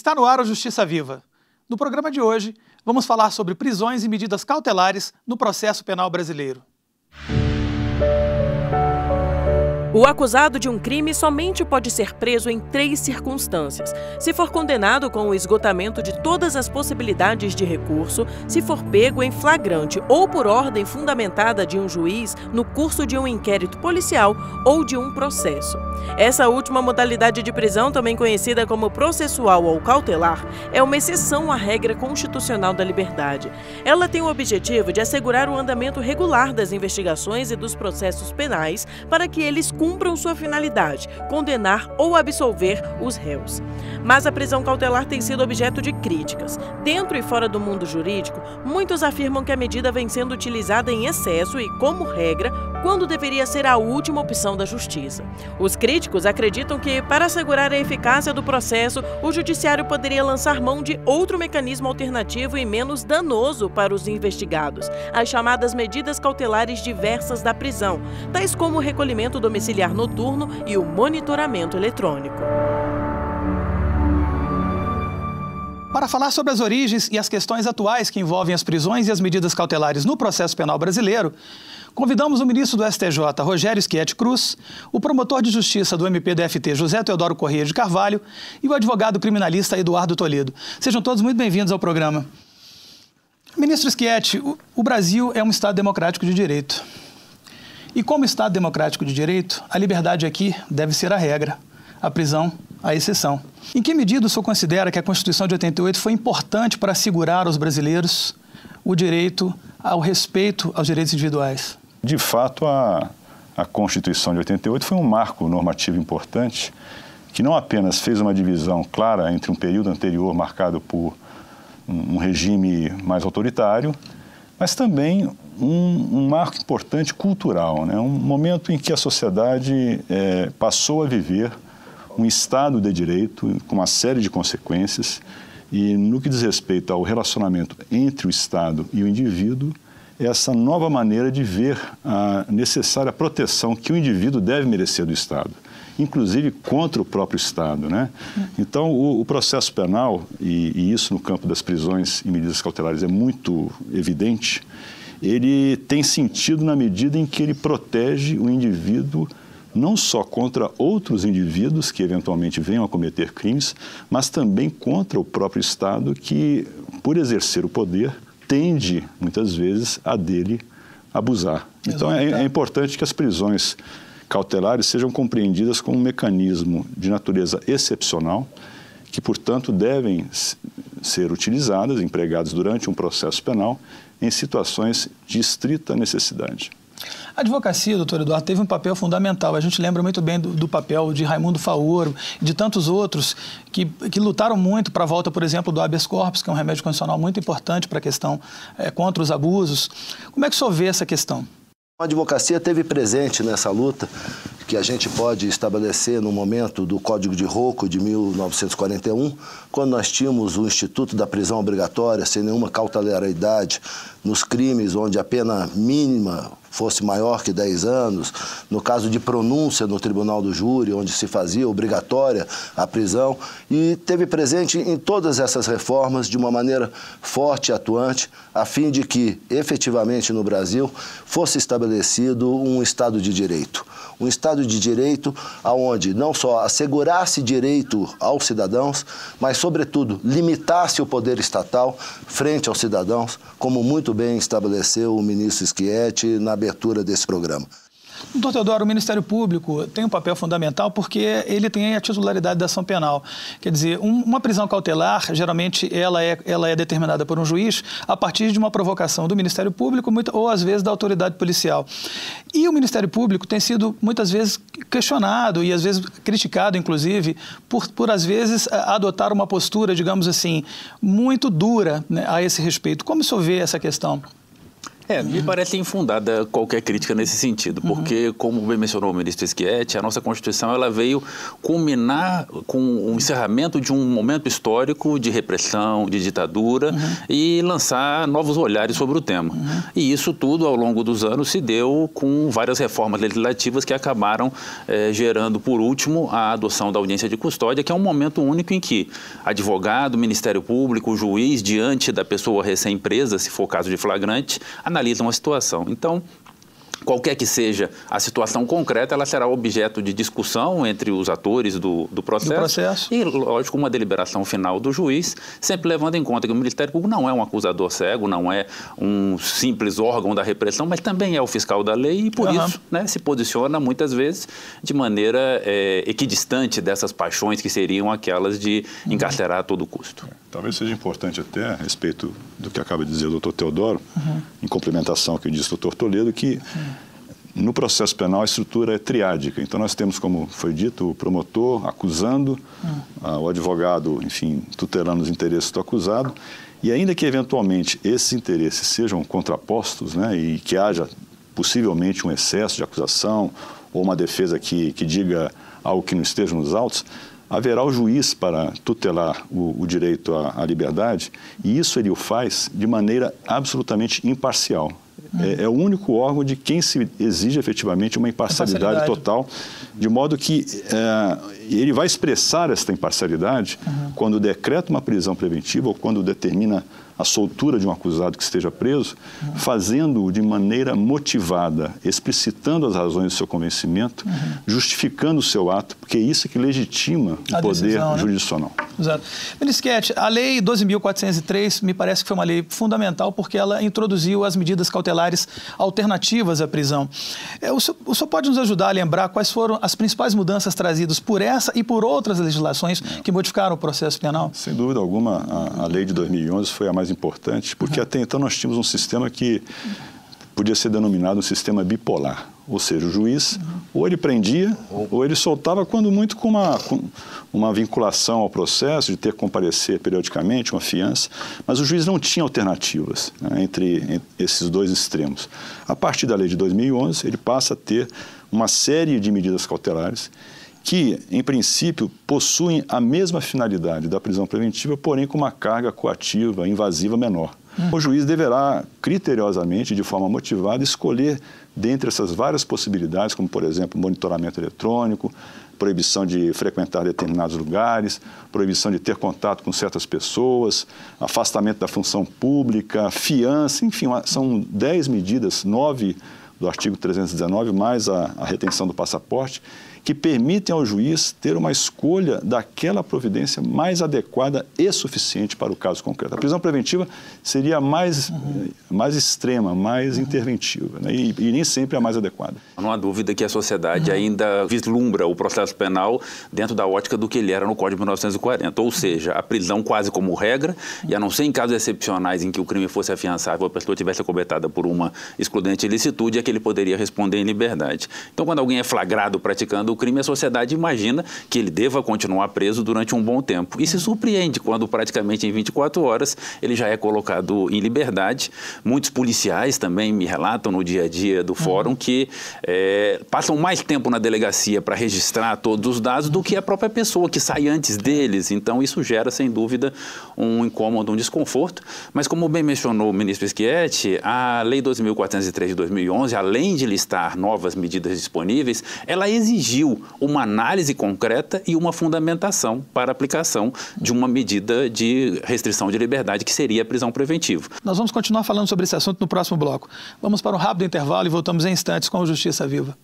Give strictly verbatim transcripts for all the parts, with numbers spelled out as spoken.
Está no ar o Justiça Viva. No programa de hoje, vamos falar sobre prisões e medidas cautelares no processo penal brasileiro. O acusado de um crime somente pode ser preso em três circunstâncias: se for condenado com o esgotamento de todas as possibilidades de recurso, se for pego em flagrante ou por ordem fundamentada de um juiz no curso de um inquérito policial ou de um processo. Essa última modalidade de prisão, também conhecida como processual ou cautelar, é uma exceção à regra constitucional da liberdade. Ela tem o objetivo de assegurar o andamento regular das investigações e dos processos penais para que eles cumpram sua finalidade, condenar ou absolver os réus. Mas a prisão cautelar tem sido objeto de críticas. Dentro e fora do mundo jurídico, muitos afirmam que a medida vem sendo utilizada em excesso e, como regra, quando deveria ser a última opção da justiça. Os críticos acreditam que, para assegurar a eficácia do processo, o judiciário poderia lançar mão de outro mecanismo alternativo e menos danoso para os investigados, as chamadas medidas cautelares diversas da prisão, tais como o recolhimento domiciliar noturno e o monitoramento eletrônico. Para falar sobre as origens e as questões atuais que envolvem as prisões e as medidas cautelares no processo penal brasileiro, convidamos o ministro do S T J, Rogério Schietti Cruz, o promotor de justiça do M P D F T, José Teodoro Corrêa de Carvalho, e o advogado criminalista Eduardo Toledo. Sejam todos muito bem-vindos ao programa. Ministro Schietti, o, o Brasil é um Estado democrático de direito. E como Estado democrático de direito, a liberdade aqui deve ser a regra, a prisão a exceção. Em que medida o senhor considera que a Constituição de oitenta e oito foi importante para assegurar aos brasileiros o direito ao respeito aos direitos individuais? De fato, a, a Constituição de oitenta e oito foi um marco normativo importante que não apenas fez uma divisão clara entre um período anterior marcado por um, um regime mais autoritário, mas também um, um marco importante cultural, né? Um momento em que a sociedade é, passou a viver um Estado de direito com uma série de consequências e, no que diz respeito ao relacionamento entre o Estado e o indivíduo, essa nova maneira de ver a necessária proteção que o indivíduo deve merecer do Estado, inclusive contra o próprio Estado, né? Então, o, o processo penal, e, e isso no campo das prisões e medidas cautelares é muito evidente, ele tem sentido na medida em que ele protege o indivíduo não só contra outros indivíduos que eventualmente venham a cometer crimes, mas também contra o próprio Estado que, por exercer o poder, tende, muitas vezes, a dele abusar. Então, é, é importante que as prisões cautelares sejam compreendidas como um mecanismo de natureza excepcional, que, portanto, devem ser utilizadas, empregadas durante um processo penal, em situações de estrita necessidade. A advocacia, doutor Eduardo, teve um papel fundamental. A gente lembra muito bem do, do papel de Raimundo Faoro e de tantos outros que, que lutaram muito para a volta, por exemplo, do habeas corpus, que é um remédio constitucional muito importante para a questão é, contra os abusos. Como é que o senhor vê essa questão? A advocacia teve presente nessa luta, que a gente pode estabelecer no momento do Código de Rocco de mil novecentos e quarenta e um, quando nós tínhamos o Instituto da Prisão Obrigatória, sem nenhuma cautelaridade, nos crimes onde a pena mínima fosse maior que dez anos, no caso de pronúncia no Tribunal do Júri, onde se fazia obrigatória a prisão, e teve presente em todas essas reformas de uma maneira forte e atuante, a fim de que, efetivamente, no Brasil, fosse estabelecido um Estado de Direito. Um Estado de Direito onde não só assegurasse direito aos cidadãos, mas, sobretudo, limitasse o poder estatal frente aos cidadãos, como muito bem estabeleceu o ministro Schietti na abertura desse programa. Doutor Teodoro, o Ministério Público tem um papel fundamental porque ele tem a titularidade da ação penal. Quer dizer, um, uma prisão cautelar, geralmente, ela é, ela é determinada por um juiz a partir de uma provocação do Ministério Público muito, ou, às vezes, da autoridade policial. E o Ministério Público tem sido, muitas vezes, questionado e, às vezes, criticado, inclusive, por, por às vezes, adotar uma postura, digamos assim, muito dura, né, a esse respeito. Como o senhor vê essa questão? É, me parece infundada qualquer crítica nesse sentido, porque, uhum. como bem mencionou o ministro Schietti, a nossa Constituição ela veio culminar com o encerramento de um momento histórico de repressão, de ditadura, uhum. e lançar novos olhares sobre o tema. Uhum. E isso tudo, ao longo dos anos, se deu com várias reformas legislativas que acabaram eh, gerando, por último, a adoção da audiência de custódia, que é um momento único em que advogado, Ministério Público, juiz, diante da pessoa recém-presa, se for caso de flagrante, analisam a situação. Então, qualquer que seja a situação concreta, ela será objeto de discussão entre os atores do, do, processo, do processo e, lógico, uma deliberação final do juiz, sempre levando em conta que o Ministério Público não é um acusador cego, não é um simples órgão da repressão, mas também é o fiscal da lei e, por uhum. isso, né, se posiciona muitas vezes de maneira é, equidistante dessas paixões que seriam aquelas de uhum. encarcerar a todo custo. Talvez seja importante até, a respeito do que acaba de dizer o doutor Teodoro, uhum. em complementação ao que disse o doutor Toledo, que uhum. no processo penal a estrutura é triádica. Então nós temos, como foi dito, o promotor acusando, uhum. uh, o advogado, enfim, tutelando os interesses do acusado, e ainda que eventualmente esses interesses sejam contrapostos, né, e que haja possivelmente um excesso de acusação ou uma defesa que, que diga algo que não esteja nos autos, haverá o juiz para tutelar o, o direito à, à liberdade, e isso ele o faz de maneira absolutamente imparcial. Hum. É, é o único órgão de quem se exige efetivamente uma imparcialidade, imparcialidade. total, de modo que é, ele vai expressar esta imparcialidade uhum. quando decreta uma prisão preventiva ou quando determina a soltura de um acusado que esteja preso, uhum. fazendo-o de maneira motivada, explicitando as razões do seu convencimento, uhum. justificando o seu ato, porque é isso que legitima a o poder decisão, né? jurisdicional. Exato. Ministro Schietti, a Lei doze mil quatrocentos e três me parece que foi uma lei fundamental porque ela introduziu as medidas cautelares alternativas à prisão. É, o, senhor, o senhor pode nos ajudar a lembrar quais foram as principais mudanças trazidas por essa e por outras legislações é. que modificaram o processo penal? Sem dúvida alguma, a, a Lei de dois mil e onze foi a mais importante, porque uhum. até então nós tínhamos um sistema que podia ser denominado um sistema bipolar, ou seja, o juiz uhum. ou ele prendia ou ele soltava, quando muito com uma, com uma vinculação ao processo, de ter que comparecer periodicamente, uma fiança, mas o juiz não tinha alternativas, né, entre, entre esses dois extremos. A partir da Lei de dois mil e onze, ele passa a ter uma série de medidas cautelares que, em princípio, possuem a mesma finalidade da prisão preventiva, porém com uma carga coativa, invasiva menor. Hum. O juiz deverá, criteriosamente, de forma motivada, escolher dentre essas várias possibilidades, como, por exemplo, monitoramento eletrônico, proibição de frequentar determinados lugares, proibição de ter contato com certas pessoas, afastamento da função pública, fiança, enfim, são dez medidas, nove do artigo trezentos e dezenove, mais a, a retenção do passaporte, que permitem ao juiz ter uma escolha daquela providência mais adequada e suficiente para o caso concreto. A prisão preventiva seria mais, uhum. mais extrema, mais uhum. interventiva, né? e, e nem sempre a mais adequada. Não há dúvida que a sociedade uhum. ainda vislumbra o processo penal dentro da ótica do que ele era no Código de mil novecentos e quarenta, ou seja, a prisão quase como regra, e a não ser em casos excepcionais em que o crime fosse afiançável, a pessoa tivesse acobertada por uma excludente ilicitude, é que ele poderia responder em liberdade. Então, quando alguém é flagrado praticando o crime, a sociedade imagina que ele deva continuar preso durante um bom tempo. E se surpreende quando, praticamente em vinte e quatro horas, ele já é colocado em liberdade. Muitos policiais também me relatam no dia a dia do fórum uhum. que é, passam mais tempo na delegacia para registrar todos os dados do que a própria pessoa que sai antes deles. Então, isso gera, sem dúvida, um incômodo, um desconforto. Mas, como bem mencionou o ministro Schietti, a Lei doze mil quatrocentos e três de dois mil e onze, além de listar novas medidas disponíveis, ela exigiu uma análise concreta e uma fundamentação para a aplicação de uma medida de restrição de liberdade, que seria a prisão preventiva. Nós vamos continuar falando sobre esse assunto no próximo bloco. Vamos para um rápido intervalo e voltamos em instantes com o Justiça Viva.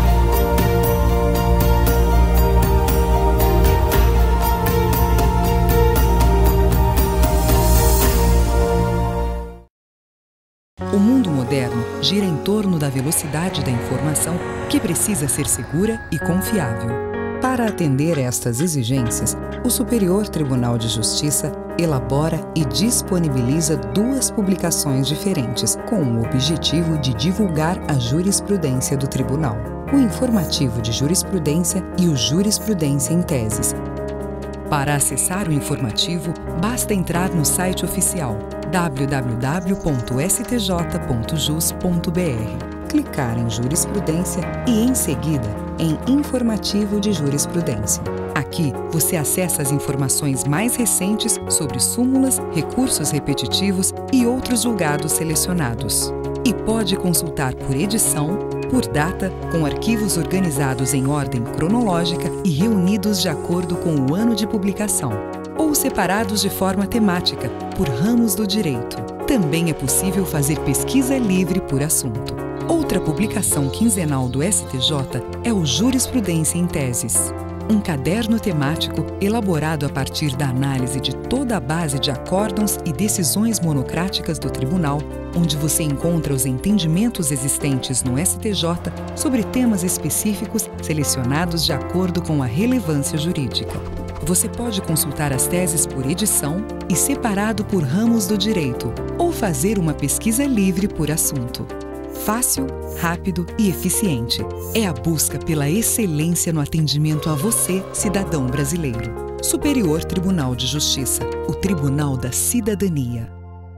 O mundo moderno gira em torno da velocidade da informação, que precisa ser segura e confiável. Para atender estas exigências, o Superior Tribunal de Justiça elabora e disponibiliza duas publicações diferentes, com o objetivo de divulgar a jurisprudência do Tribunal: o Informativo de Jurisprudência e o Jurisprudência em Teses. Para acessar o informativo, basta entrar no site oficial w w w ponto s t j ponto jus ponto b r, clicar em Jurisprudência e, em seguida, em Informativo de Jurisprudência. Aqui, você acessa as informações mais recentes sobre súmulas, recursos repetitivos e outros julgados selecionados. E pode consultar por edição, por data, com arquivos organizados em ordem cronológica e reunidos de acordo com o ano de publicação, ou separados de forma temática, por ramos do direito. Também é possível fazer pesquisa livre por assunto. Outra publicação quinzenal do S T J é o Jurisprudência em Teses, um caderno temático elaborado a partir da análise de toda a base de acórdãos e decisões monocráticas do Tribunal, onde você encontra os entendimentos existentes no S T J sobre temas específicos selecionados de acordo com a relevância jurídica. Você pode consultar as teses por edição e separado por ramos do direito, ou fazer uma pesquisa livre por assunto. Fácil, rápido e eficiente. É a busca pela excelência no atendimento a você, cidadão brasileiro. Superior Tribunal de Justiça, o Tribunal da Cidadania.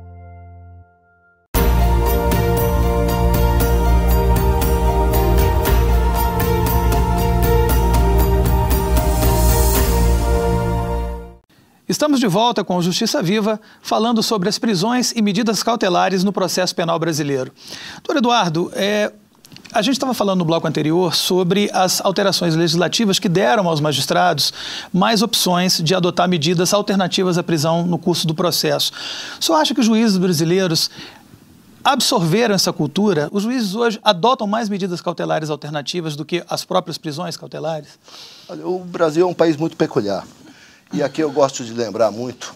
Estamos de volta com o Justiça Viva, falando sobre as prisões e medidas cautelares no processo penal brasileiro. Doutor Eduardo, é, a gente estava falando no bloco anterior sobre as alterações legislativas que deram aos magistrados mais opções de adotar medidas alternativas à prisão no curso do processo. O senhor acha que os juízes brasileiros absorveram essa cultura? Os juízes hoje adotam mais medidas cautelares alternativas do que as próprias prisões cautelares? Olha, o Brasil é um país muito peculiar. E aqui eu gosto de lembrar muito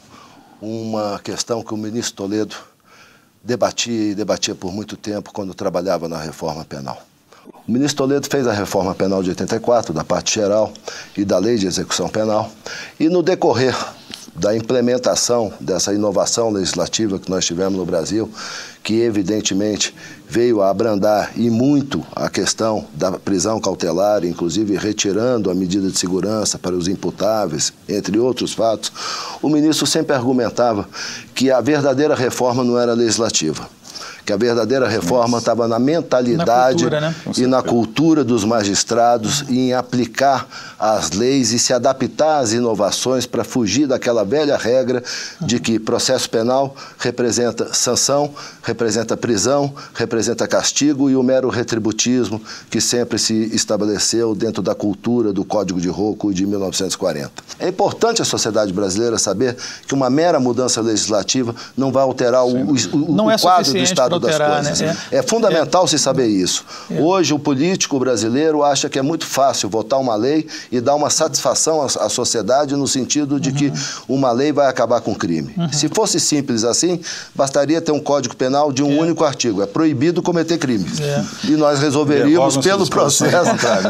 uma questão que o ministro Toledo debatia e debatia por muito tempo quando trabalhava na reforma penal. O ministro Toledo fez a reforma penal de oitenta e quatro, da parte geral e da lei de execução penal, e no decorrer da implementação dessa inovação legislativa que nós tivemos no Brasil, que evidentemente veio a abrandar e muito a questão da prisão cautelar, inclusive retirando a medida de segurança para os imputáveis, entre outros fatos, o ministro sempre argumentava que a verdadeira reforma não era legislativa, que a verdadeira reforma estava na mentalidade na cultura, né? E na cultura dos magistrados e em aplicar as leis e se adaptar às inovações para fugir daquela velha regra de que processo penal representa sanção, representa prisão, representa castigo e o mero retributismo que sempre se estabeleceu dentro da cultura do Código de Rocco de mil novecentos e quarenta. É importante a sociedade brasileira saber que uma mera mudança legislativa não vai alterar o, o, o, não o é quadro do Estado alterar, das coisas. Né? É, é fundamental é. se saber isso. É. Hoje o político brasileiro acha que é muito fácil votar uma lei e dar uma satisfação à, à sociedade no sentido de uhum. que uma lei vai acabar com o crime. Uhum. Se fosse simples assim, bastaria ter um Código Penal de um é. único artigo. É proibido cometer crimes. É. E nós resolveríamos pelo processo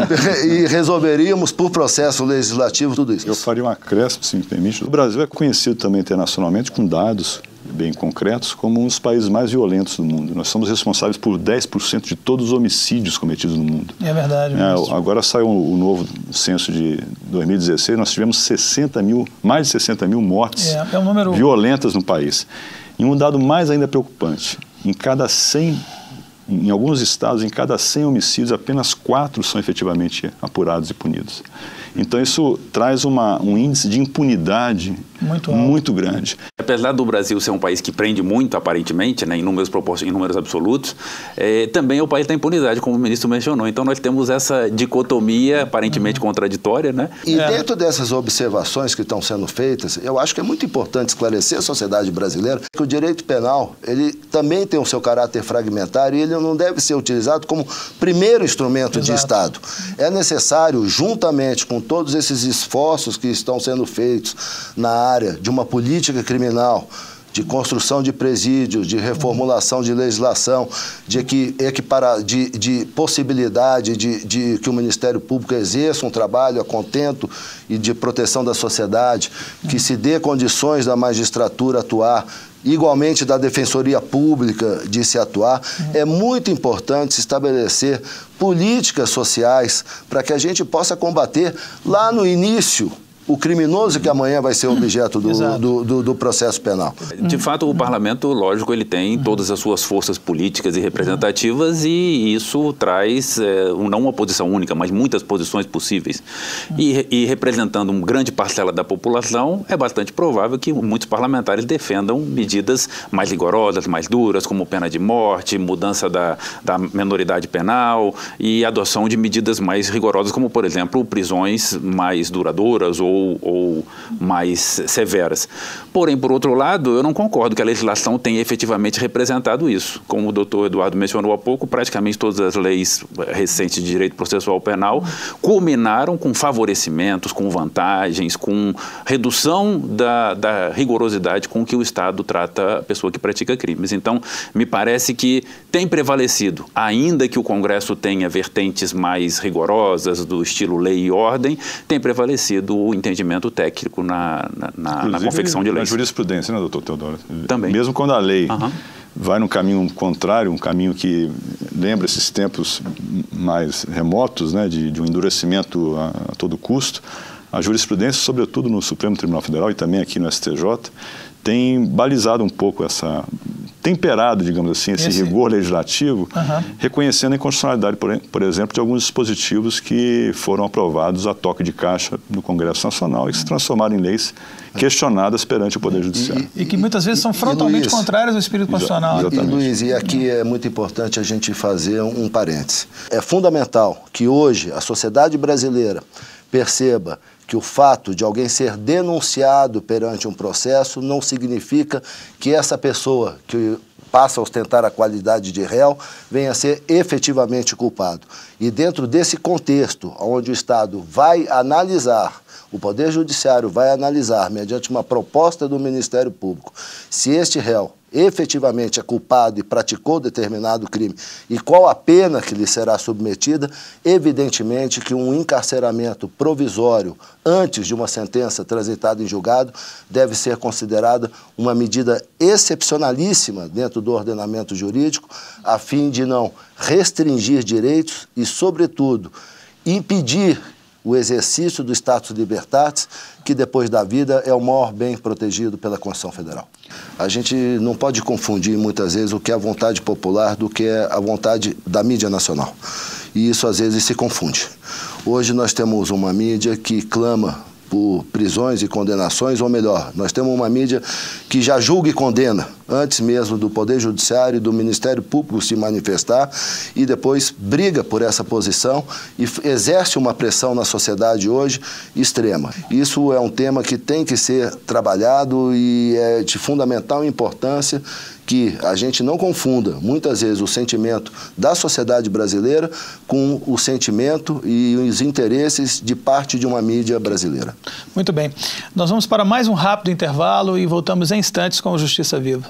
e resolveríamos por processo legislativo tudo isso. Eu faria um acréscimo, se me permite. O Brasil é conhecido também internacionalmente com dados bem concretos, como um dos países mais violentos do mundo. Nós somos responsáveis por dez por cento de todos os homicídios cometidos no mundo. É verdade. É, agora saiu o novo censo de dois mil e dezesseis, nós tivemos sessenta mil, mais de sessenta mil mortes é, é um número... violentas no país. E um dado mais ainda preocupante, em cada cem, em alguns estados, em cada cem homicídios, apenas quatro são efetivamente apurados e punidos. Então isso traz uma, um índice de impunidade muito, muito grande. Apesar do Brasil ser um país que prende muito, aparentemente, né, em, números em números absolutos, é, também é o país da impunidade, como o ministro mencionou. Então nós temos essa dicotomia aparentemente uhum. contraditória. Né? E é. dentro dessas observações que estão sendo feitas, eu acho que é muito importante esclarecer a sociedade brasileira que o direito penal ele também tem o seu caráter fragmentário e ele não deve ser utilizado como primeiro instrumento Exato. de Estado. É necessário, juntamente com todos esses esforços que estão sendo feitos na área de uma política criminal, de construção de presídios, de reformulação de legislação, de, equipara, de, de possibilidade de, de que o Ministério Público exerça um trabalho a contento e de proteção da sociedade, que se dê condições da magistratura atuar, igualmente da Defensoria Pública de se atuar. É muito importante se estabelecer políticas sociais para que a gente possa combater lá no início o criminoso que amanhã vai ser objeto do, do, do, do processo penal. De fato, o parlamento, lógico, ele tem todas as suas forças políticas e representativas e isso traz é, não uma posição única, mas muitas posições possíveis. E, e representando uma grande parcela da população, é bastante provável que muitos parlamentares defendam medidas mais rigorosas, mais duras, como pena de morte, mudança da, da menoridade penal e adoção de medidas mais rigorosas, como, por exemplo, prisões mais duradouras ou Ou, ou mais severas. Porém, por outro lado, eu não concordo que a legislação tenha efetivamente representado isso. Como o doutor Eduardo mencionou há pouco, praticamente todas as leis recentes de direito processual penal culminaram com favorecimentos, com vantagens, com redução da, da rigorosidade com que o Estado trata a pessoa que pratica crimes. Então, me parece que tem prevalecido, ainda que o Congresso tenha vertentes mais rigorosas do estilo lei e ordem, tem prevalecido o entendimento técnico na, na, na confecção de leis. Na jurisprudência, né, doutor Teodoro? Também. Mesmo quando a lei uhum. vai num caminho contrário, um caminho que lembra esses tempos mais remotos, né, de, de um endurecimento a, a todo custo, a jurisprudência, sobretudo no Supremo Tribunal Federal e também aqui no S T J, tem balizado um pouco essa, temperado, digamos assim, esse, esse... rigor legislativo, uhum. reconhecendo a inconstitucionalidade, por, por exemplo, de alguns dispositivos que foram aprovados a toque de caixa no Congresso Nacional e que se transformaram em leis questionadas perante o Poder Judiciário. E, e que muitas vezes são frontalmente Luiz, contrárias ao espírito constitucional. Exatamente. E, Luiz, e aqui é muito importante a gente fazer um parêntese. É fundamental que hoje a sociedade brasileira perceba que o fato de alguém ser denunciado perante um processo não significa que essa pessoa que passa a ostentar a qualidade de réu venha a ser efetivamente culpado. E dentro desse contexto, onde o Estado vai analisar, o Poder Judiciário vai analisar, mediante uma proposta do Ministério Público, se este réu efetivamente é culpado e praticou determinado crime e qual a pena que lhe será submetida, evidentemente que um encarceramento provisório antes de uma sentença transitada em julgado deve ser considerada uma medida excepcionalíssima dentro do ordenamento jurídico, a fim de não restringir direitos e, sobretudo, impedir o exercício do status libertatis, que depois da vida é o maior bem protegido pela Constituição Federal. A gente não pode confundir muitas vezes o que é a vontade popular do que é a vontade da mídia nacional. E isso às vezes se confunde. Hoje nós temos uma mídia que clama por prisões e condenações, ou melhor, nós temos uma mídia que já julga e condena, antes mesmo do Poder Judiciário e do Ministério Público se manifestar, e depois briga por essa posição e exerce uma pressão na sociedade hoje extrema. Isso é um tema que tem que ser trabalhado e é de fundamental importância que a gente não confunda, muitas vezes, o sentimento da sociedade brasileira com o sentimento e os interesses de parte de uma mídia brasileira. Muito bem. Nós vamos para mais um rápido intervalo e voltamos em instantes com o Justiça Viva.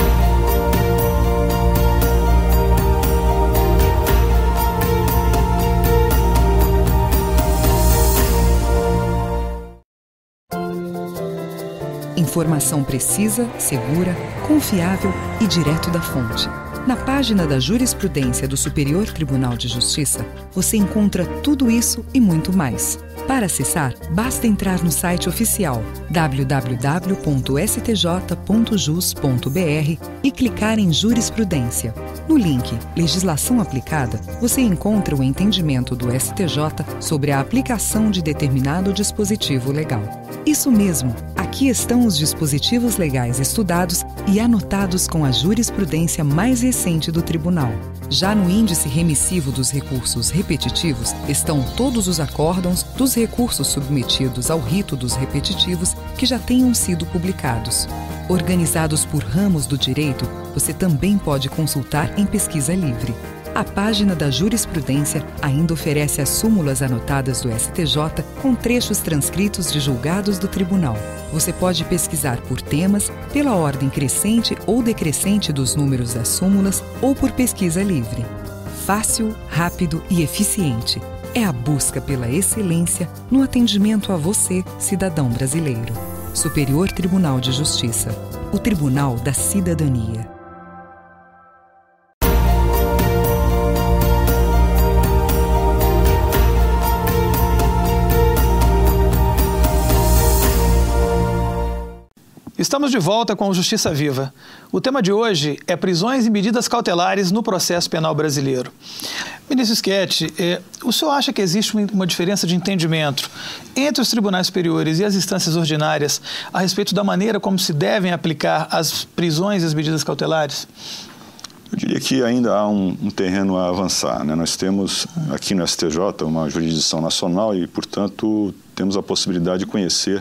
Informação precisa, segura, confiável e direto da fonte. Na página da Jurisprudência do Superior Tribunal de Justiça, você encontra tudo isso e muito mais. Para acessar, basta entrar no site oficial w w w ponto s t j ponto jus ponto b r e clicar em Jurisprudência. No link Legislação Aplicada, você encontra o entendimento do S T J sobre a aplicação de determinado dispositivo legal. Isso mesmo, aqui estão os dispositivos legais estudados e anotados com a jurisprudência mais recente do Tribunal. Já no índice remissivo dos recursos repetitivos estão todos os acórdãos dos recursos submetidos ao rito dos repetitivos que já tenham sido publicados. Organizados por ramos do direito, você também pode consultar em pesquisa livre. A página da Jurisprudência ainda oferece as súmulas anotadas do S T J com trechos transcritos de julgados do Tribunal. Você pode pesquisar por temas, pela ordem crescente ou decrescente dos números das súmulas ou por pesquisa livre. Fácil, rápido e eficiente. É a busca pela excelência no atendimento a você, cidadão brasileiro. Superior Tribunal de Justiça. O Tribunal da Cidadania. Estamos de volta com o Justiça Viva. O tema de hoje é prisões e medidas cautelares no processo penal brasileiro. Ministro Schetti, eh, o senhor acha que existe uma diferença de entendimento entre os tribunais superiores e as instâncias ordinárias a respeito da maneira como se devem aplicar as prisões e as medidas cautelares? Eu diria que ainda há um, um terreno a avançar, né? Nós temos aqui no S T J uma jurisdição nacional e, portanto, temos a possibilidade de conhecer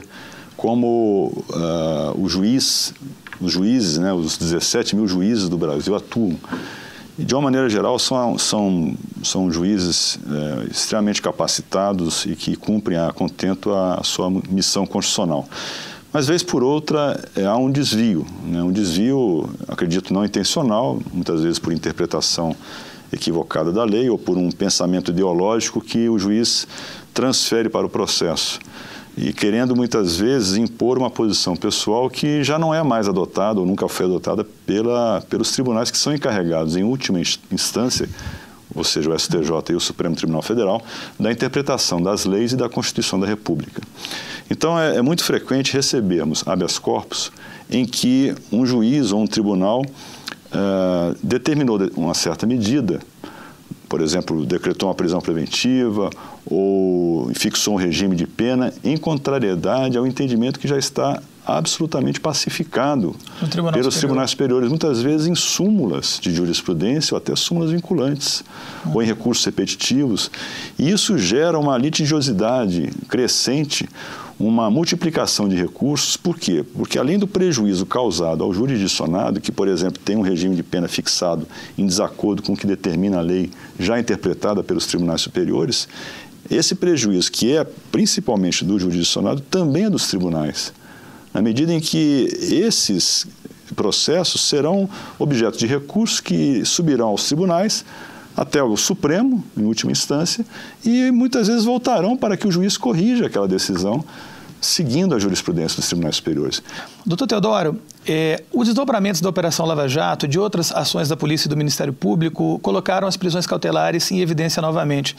como uh, o juiz, os juízes, né, os dezessete mil juízes do Brasil atuam. E, de uma maneira geral, são, são, são juízes é, extremamente capacitados e que cumprem a contento a sua missão constitucional. Mas, vez por outra, é, há um desvio, né, um desvio, acredito, não intencional, muitas vezes por interpretação equivocada da lei ou por um pensamento ideológico que o juiz transfere para o processo. E querendo muitas vezes impor uma posição pessoal que já não é mais adotada ou nunca foi adotada pela, pelos tribunais que são encarregados, em última instância, ou seja, o S T J e o Supremo Tribunal Federal, da interpretação das leis e da Constituição da República. Então, é, é muito frequente recebermos habeas corpus em que um juiz ou um tribunal uh, determinou uma certa medida, por exemplo, decretou uma prisão preventiva ou fixou um regime de pena em contrariedade ao entendimento que já está absolutamente pacificado tribunal pelos superior. tribunais superiores, muitas vezes em súmulas de jurisprudência ou até súmulas vinculantes, hum. ou em recursos repetitivos. E isso gera uma litigiosidade crescente, uma multiplicação de recursos. Por quê? Porque além do prejuízo causado ao jurisdicionado, que, por exemplo, tem um regime de pena fixado em desacordo com o que determina a lei já interpretada pelos tribunais superiores, esse prejuízo, que é principalmente do jurisdicionado, também é dos tribunais, na medida em que esses processos serão objeto de recursos que subirão aos tribunais, até o Supremo, em última instância, e muitas vezes voltarão para que o juiz corrija aquela decisão, seguindo a jurisprudência dos tribunais superiores. Doutor Teodoro, eh, os desdobramentos da Operação Lava Jato e de outras ações da Polícia e do Ministério Público colocaram as prisões cautelares em evidência novamente.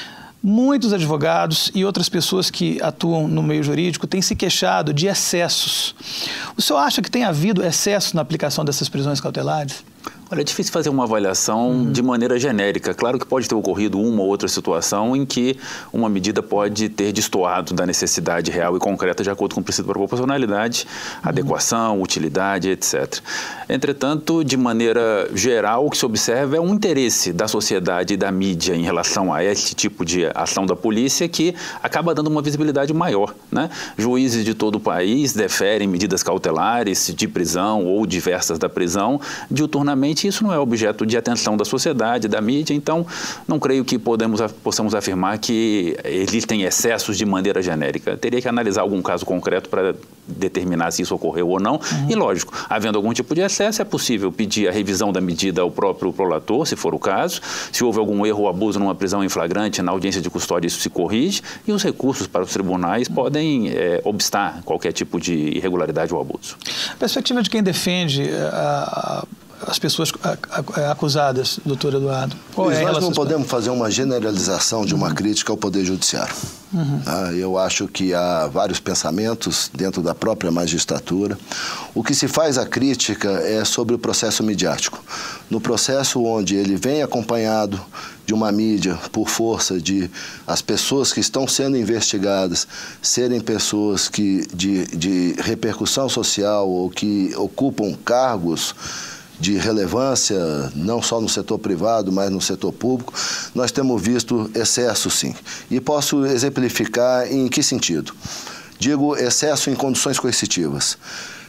Muitos advogados e outras pessoas que atuam no meio jurídico têm se queixado de excessos. O senhor acha que tem havido excesso na aplicação dessas prisões cautelares? Olha, é difícil fazer uma avaliação uhum. de maneira genérica. Claro que pode ter ocorrido uma ou outra situação em que uma medida pode ter destoado da necessidade real e concreta de acordo com o princípio da proporcionalidade, uhum. adequação, utilidade, etcétera. Entretanto, de maneira geral, o que se observa é um interesse da sociedade e da mídia em relação a esse tipo de ação da polícia que acaba dando uma visibilidade maior, né? Juízes de todo o país deferem medidas cautelares de prisão ou diversas da prisão diuturnamente. Isso não é objeto de atenção da sociedade, da mídia, então não creio que podemos, possamos afirmar que existem excessos de maneira genérica. Teria que analisar algum caso concreto para determinar se isso ocorreu ou não. Uhum. E, lógico, havendo algum tipo de excesso, é possível pedir a revisão da medida ao próprio prolator, se for o caso. Se houve algum erro ou abuso numa prisão em flagrante, na audiência de custódia, isso se corrige. E os recursos para os tribunais uhum. podem é, obstar qualquer tipo de irregularidade ou abuso. A perspectiva de quem defende a... as pessoas acusadas, doutor Eduardo? Qual é nós não podemos fazer uma generalização de uma uhum. crítica ao Poder Judiciário. Uhum. Ah, eu acho que há vários pensamentos dentro da própria magistratura. O que se faz a crítica é sobre o processo midiático. No processo onde ele vem acompanhado de uma mídia por força de as pessoas que estão sendo investigadas serem pessoas que, de, de repercussão social ou que ocupam cargos de relevância, não só no setor privado, mas no setor público, nós temos visto excesso, sim. E posso exemplificar em que sentido? Digo excesso em conduções coercitivas.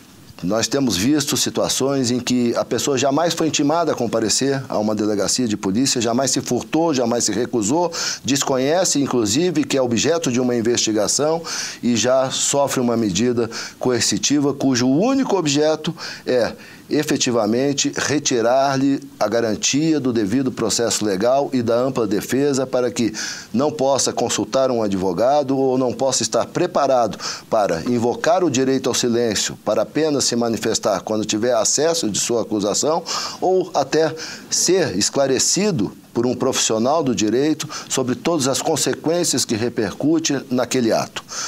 Nós temos visto situações em que a pessoa jamais foi intimada a comparecer a uma delegacia de polícia, jamais se furtou, jamais se recusou, desconhece, inclusive, que é objeto de uma investigação e já sofre uma medida coercitiva cujo único objeto é efetivamente retirar-lhe a garantia do devido processo legal e da ampla defesa para que não possa consultar um advogado ou não possa estar preparado para invocar o direito ao silêncio, para apenas se manifestar quando tiver acesso de sua acusação ou até ser esclarecido por um profissional do direito sobre todas as consequências que repercute naquele ato.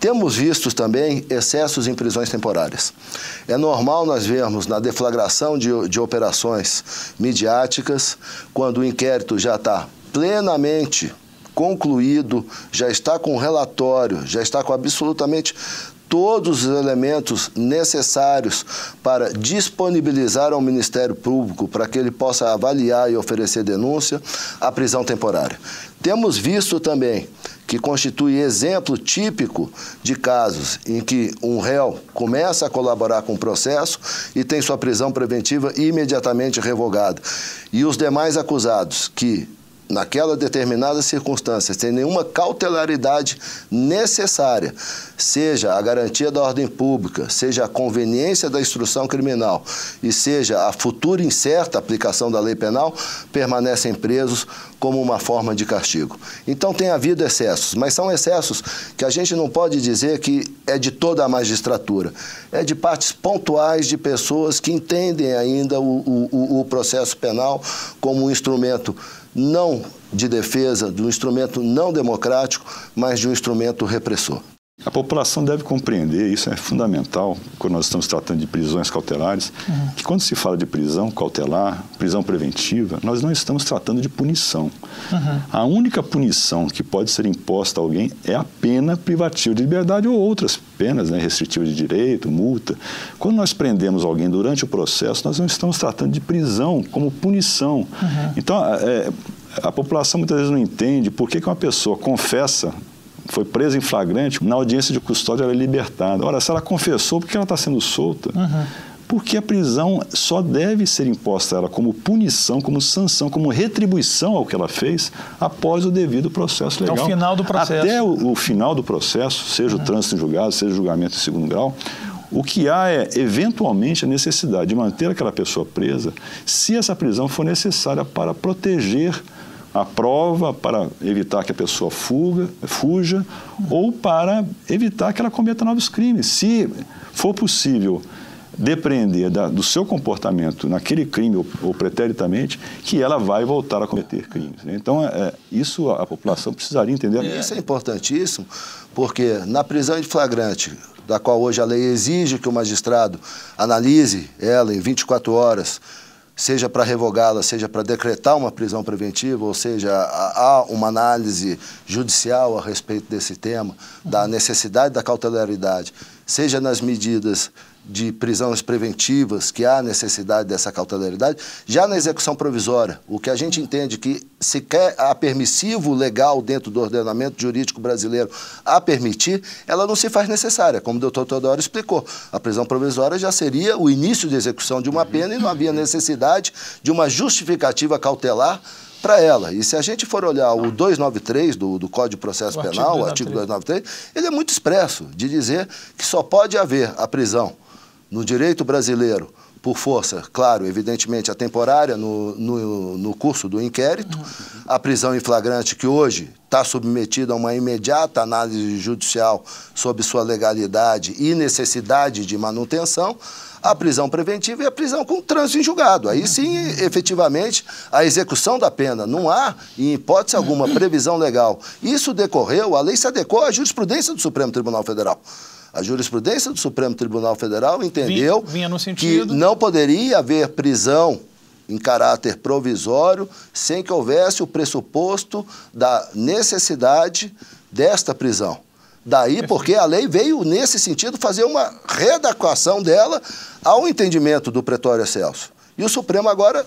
Temos visto também excessos em prisões temporárias. É normal nós vermos na deflagração de, de operações midiáticas, quando o inquérito já está plenamente concluído, já está com relatório, já está com absolutamente todos os elementos necessários para disponibilizar ao Ministério Público para que ele possa avaliar e oferecer denúncia, a prisão temporária. Temos visto também que constitui exemplo típico de casos em que um réu começa a colaborar com o processo e tem sua prisão preventiva imediatamente revogada. E os demais acusados que, naquela determinada circunstância, sem nenhuma cautelaridade necessária, seja a garantia da ordem pública, seja a conveniência da instrução criminal e seja a futura incerta aplicação da lei penal, permanecem presos como uma forma de castigo. Então tem havido excessos, mas são excessos que a gente não pode dizer que é de toda a magistratura. É de partes pontuais de pessoas que entendem ainda o, o, o processo penal como um instrumento não de defesa, de um instrumento não democrático, mas de um instrumento repressor. A população deve compreender, isso é fundamental, quando nós estamos tratando de prisões cautelares, uhum. que quando se fala de prisão cautelar, prisão preventiva, nós não estamos tratando de punição. Uhum. A única punição que pode ser imposta a alguém é a pena privativa de liberdade ou outras penas, né, restritivas de direito, multa. Quando nós prendemos alguém durante o processo, nós não estamos tratando de prisão como punição. Uhum. Então, é, a população muitas vezes não entende por que que uma pessoa confessa, foi presa em flagrante, na audiência de custódia ela é libertada. Ora, se ela confessou, por que ela está sendo solta? Uhum. Porque a prisão só deve ser imposta a ela como punição, como sanção, como retribuição ao que ela fez após o devido processo legal. Até o final do processo. Até o, o final do processo, seja uhum. o trânsito em julgado, seja o julgamento em segundo grau, o que há é, eventualmente, a necessidade de manter aquela pessoa presa, se essa prisão for necessária para proteger a prova, para evitar que a pessoa fuga, fuja ou para evitar que ela cometa novos crimes. Se for possível depreender da, do seu comportamento naquele crime ou, ou preteritamente, que ela vai voltar a cometer crimes. Então, é, isso a, a população precisaria entender. Isso é importantíssimo, porque na prisão em flagrante, da qual hoje a lei exige que o magistrado analise ela em vinte e quatro horas, seja para revogá-la, seja para decretar uma prisão preventiva, ou seja, há uma análise judicial a respeito desse tema, da necessidade da cautelaridade, seja nas medidas de prisões preventivas, que há necessidade dessa cautelaridade, já na execução provisória, o que a gente entende que sequer há permissivo legal dentro do ordenamento jurídico brasileiro a permitir, ela não se faz necessária, como o doutor Teodoro explicou. A prisão provisória já seria o início de execução de uma pena e não havia necessidade de uma justificativa cautelar para ela. E se a gente for olhar o duzentos e noventa e três do, do Código de Processo o Penal, o artigo duzentos e noventa e três, ele é muito expresso de dizer que só pode haver a prisão no direito brasileiro por força, claro, evidentemente, a temporária no, no, no curso do inquérito, uhum. a prisão em flagrante que hoje está submetida a uma imediata análise judicial sobre sua legalidade e necessidade de manutenção, a prisão preventiva e a prisão com trânsito em julgado. Aí sim, efetivamente, a execução da pena. Não há, em hipótese alguma, previsão legal. Isso decorreu, a lei se adequou à jurisprudência do Supremo Tribunal Federal. A jurisprudência do Supremo Tribunal Federal entendeu vinha, vinha no sentido... que não poderia haver prisão em caráter provisório sem que houvesse o pressuposto da necessidade desta prisão. Daí porque a lei veio, nesse sentido, fazer uma readequação dela ao entendimento do pretório excelso. E o Supremo agora,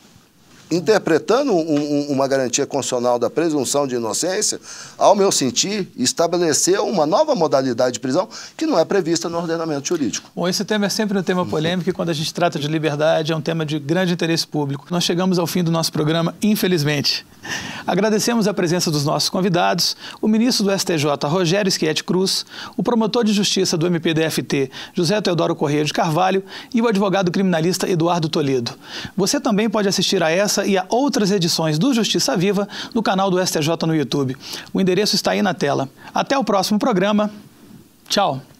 interpretando um, um, uma garantia constitucional da presunção de inocência, ao meu sentir, estabeleceu uma nova modalidade de prisão que não é prevista no ordenamento jurídico. Bom, esse tema é sempre um tema polêmico e quando a gente trata de liberdade é um tema de grande interesse público. Nós chegamos ao fim do nosso programa, infelizmente. Agradecemos a presença dos nossos convidados, o ministro do S T J, Rogério Schietti Cruz, o promotor de justiça do M P D F T, José Teodoro Corrêa de Carvalho e o advogado criminalista Eduardo Toledo. Você também pode assistir a essa e a outras edições do Justiça Viva no canal do S T J no YouTube. O endereço está aí na tela. Até o próximo programa. Tchau.